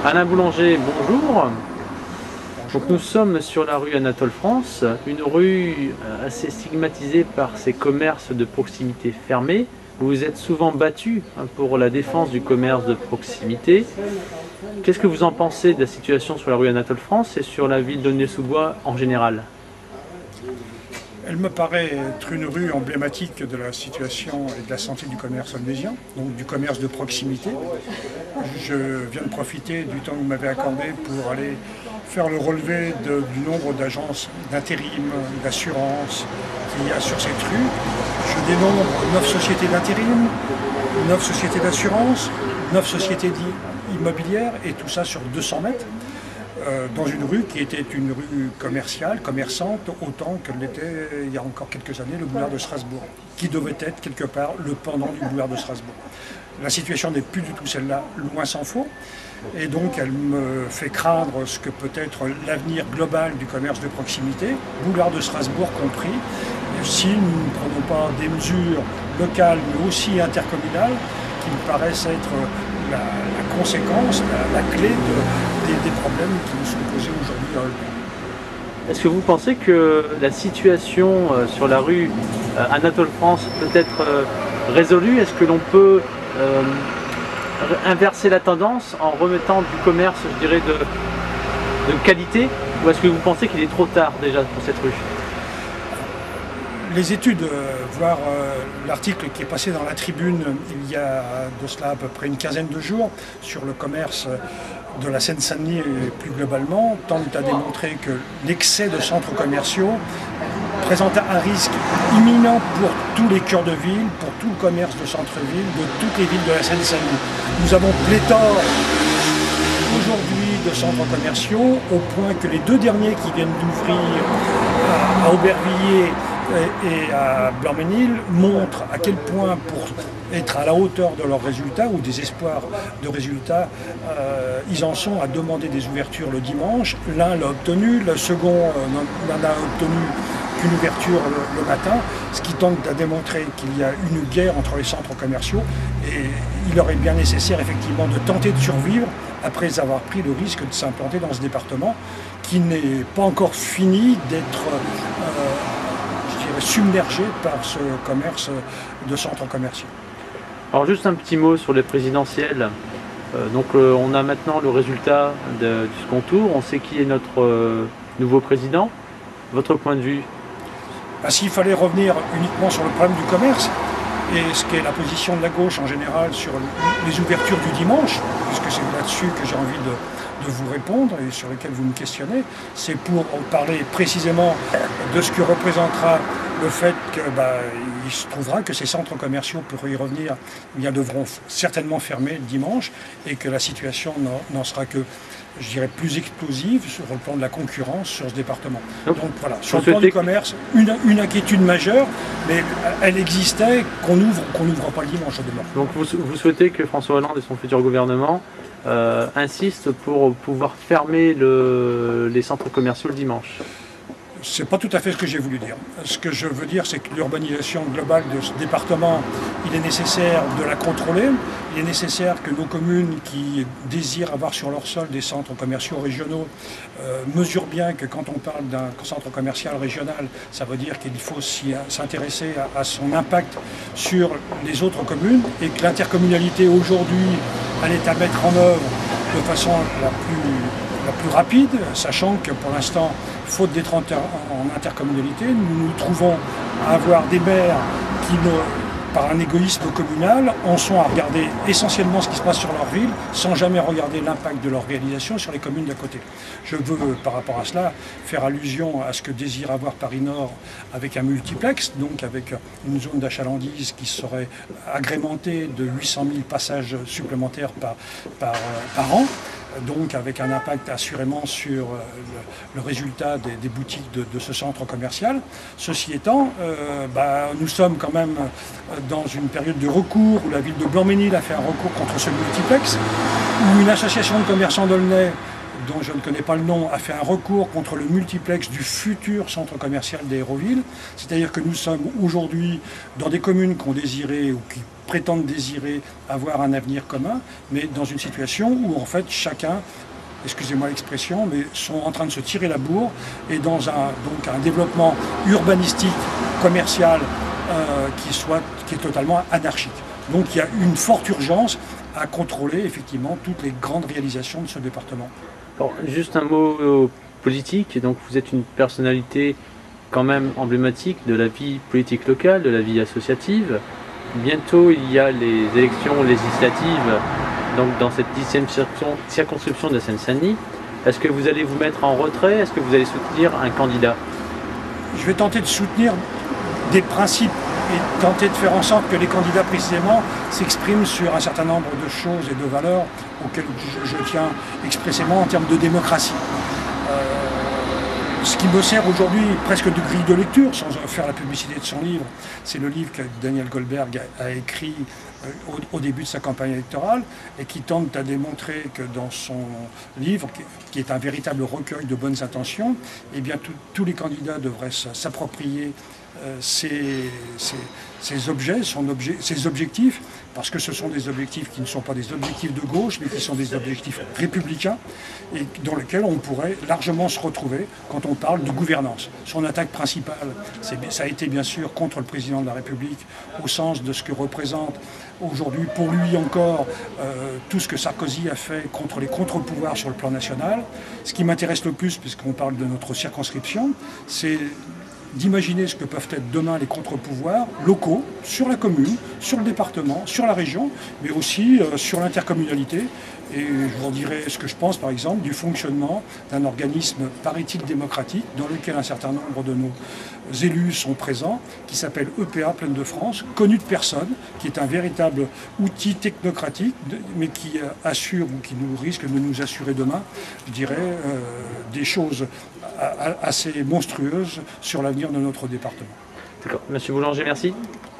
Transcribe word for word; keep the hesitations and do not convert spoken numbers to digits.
Alain Boulanger, bonjour. Donc nous sommes sur la rue Anatole France, une rue assez stigmatisée par ses commerces de proximité fermés. Vous vous êtes souvent battu pour la défense du commerce de proximité. Qu'est-ce que vous en pensez de la situation sur la rue Anatole France et sur la ville d'Aulnay-sous-Bois en général? Elle me paraît être une rue emblématique de la situation et de la santé du commerce aulnaysien, donc du commerce de proximité. Je viens de profiter du temps que vous m'avez accordé pour aller faire le relevé de, du nombre d'agences d'intérim, d'assurance qu'il y a sur cette rue. Je dénombre neuf sociétés d'intérim, neuf sociétés d'assurance, neuf sociétés immobilières, et tout ça sur deux cents mètres. Euh, dans une rue qui était une rue commerciale, commerçante, autant que l'était il y a encore quelques années le boulevard de Strasbourg, qui devait être quelque part le pendant du boulevard de Strasbourg. La situation n'est plus du tout celle-là, loin s'en faut, et donc elle me fait craindre ce que peut être l'avenir global du commerce de proximité, boulevard de Strasbourg compris, si nous ne prenons pas des mesures locales mais aussi intercommunales qui me paraissent être la, la conséquence, la, la clé de, des, des problèmes qui nous sont posés aujourd'hui dans le pays. Est-ce que vous pensez que la situation sur la rue Anatole France peut être résolue? Est-ce que l'on peut euh, inverser la tendance en remettant du commerce, je dirais, de, de qualité? Ou est-ce que vous pensez qu'il est trop tard déjà pour cette rue? Les études, euh, voire euh, l'article qui est passé dans la Tribune il y a de cela à peu près une quinzaine de jours sur le commerce de la Seine-Saint-Denis et plus globalement, tendent à démontrer que l'excès de centres commerciaux présente un risque imminent pour tous les cœurs de ville, pour tout le commerce de centre-ville, de toutes les villes de la Seine-Saint-Denis. Nous avons pléthore aujourd'hui de centres commerciaux, au point que les deux derniers qui viennent d'ouvrir à, à Aubervilliers et à Blanc-Mesnil montrent à quel point, pour être à la hauteur de leurs résultats ou des espoirs de résultats, euh, ils en sont à demander des ouvertures le dimanche. L'un l'a obtenu, le second euh, n'en a obtenu qu'une ouverture le, le matin, ce qui tente à démontrer qu'il y a une guerre entre les centres commerciaux, et il aurait bien nécessaire effectivement de tenter de survivre après avoir pris le risque de s'implanter dans ce département qui n'est pas encore fini d'être euh, submergé par ce commerce de centres commerciaux. Alors juste un petit mot sur les présidentielles. Euh, donc euh, on a maintenant le résultat de, du second tour, on sait qui est notre euh, nouveau président. Votre point de vue? Ben, s'il fallait revenir uniquement sur le problème du commerce, et ce qu'est la position de la gauche en général sur les ouvertures du dimanche, puisque c'est là-dessus que j'ai envie de, de vous répondre et sur lequel vous me questionnez, c'est pour parler précisément de ce que représentera le fait qu'il bah, se trouvera que ces centres commerciaux, pour y revenir, eh bien, devront certainement fermer le dimanche, et que la situation n'en sera que, je dirais, plus explosive sur le plan de la concurrence sur ce département. Donc, Donc voilà, sur le plan du commerce, une, une inquiétude majeure, mais elle existait, qu'on ouvre, qu'on n'ouvre pas le dimanche demain. Donc vous, vous souhaitez que François Hollande et son futur gouvernement euh, insistent pour pouvoir fermer le, les centres commerciaux le dimanche? C'est pas tout à fait ce que j'ai voulu dire. Ce que je veux dire, c'est que l'urbanisation globale de ce département, il est nécessaire de la contrôler. Il est nécessaire que nos communes qui désirent avoir sur leur sol des centres commerciaux régionaux euh, mesurent bien que quand on parle d'un centre commercial régional, ça veut dire qu'il faut s'intéresser à, à son impact sur les autres communes, et que l'intercommunalité aujourd'hui, elle est à mettre en œuvre de façon la plus, la plus rapide, sachant que pour l'instant, faute d'être en intercommunalité, nous nous trouvons à avoir des maires qui, par un égoïsme communal, en sont à regarder essentiellement ce qui se passe sur leur ville, sans jamais regarder l'impact de leur réalisation sur les communes d'à côté. Je veux, par rapport à cela, faire allusion à ce que désire avoir Paris Nord avec un multiplex, donc avec une zone d'achalandise qui serait agrémentée de huit cent mille passages supplémentaires par, par, par an. Donc avec un impact assurément sur le, le résultat des, des boutiques de, de ce centre commercial. Ceci étant, euh, bah, nous sommes quand même dans une période de recours où la ville de Blanc-Mesnil a fait un recours contre ce multiplex, où une association de commerçants d'Aulnay, dont je ne connais pas le nom, a fait un recours contre le multiplex du futur centre commercial d'Aéroville. C'est-à-dire que nous sommes aujourd'hui dans des communes qui ont désiré ou qui prétendent désirer avoir un avenir commun, mais dans une situation où en fait chacun, excusez-moi l'expression, mais sont en train de se tirer la bourre et dans un, donc un développement urbanistique, commercial, euh, qui, soit, qui est totalement anarchique. Donc il y a une forte urgence à contrôler effectivement toutes les grandes réalisations de ce département. Alors, juste un mot politique, donc vous êtes une personnalité quand même emblématique de la vie politique locale, de la vie associative. Bientôt il y a les élections législatives donc dans cette dixième circonscription de la Seine-Saint-Denis. Est-ce que vous allez vous mettre en retrait? Est-ce que vous allez soutenir un candidat? Je vais tenter de soutenir des principes et tenter de faire en sorte que les candidats précisément s'expriment sur un certain nombre de choses et de valeurs auxquelles je, je tiens expressément en termes de démocratie. Euh, ce qui me sert aujourd'hui presque de grille de lecture, sans faire la publicité de son livre, c'est le livre que Daniel Goldberg a, a écrit euh, au, au début de sa campagne électorale et qui tente à démontrer que dans son livre, qui, qui est un véritable recueil de bonnes intentions, eh bien tous les candidats devraient s'approprier Euh, ces, ces, ces objets, son objet, ces objectifs, parce que ce sont des objectifs qui ne sont pas des objectifs de gauche, mais qui sont des objectifs républicains, et dans lesquels on pourrait largement se retrouver quand on parle de gouvernance. Son attaque principale, ça a été bien sûr contre le président de la République, au sens de ce que représente aujourd'hui, pour lui encore, euh, tout ce que Sarkozy a fait contre les contre-pouvoirs sur le plan national. Ce qui m'intéresse le plus, puisqu'on parle de notre circonscription, c'est d'imaginer ce que peuvent être demain les contre-pouvoirs locaux, sur la commune, sur le département, sur la région, mais aussi euh, sur l'intercommunalité. Et je vous dirai ce que je pense, par exemple, du fonctionnement d'un organisme, paraît-il, démocratique, dans lequel un certain nombre de nos élus sont présents, qui s'appelle E P A Plaine de France, connu de personne, qui est un véritable outil technocratique, mais qui assure, ou qui nous risque de nous assurer demain, je dirais, euh, des choses assez monstrueuses sur l'avenir de notre département. D'accord. Monsieur Boulanger, merci.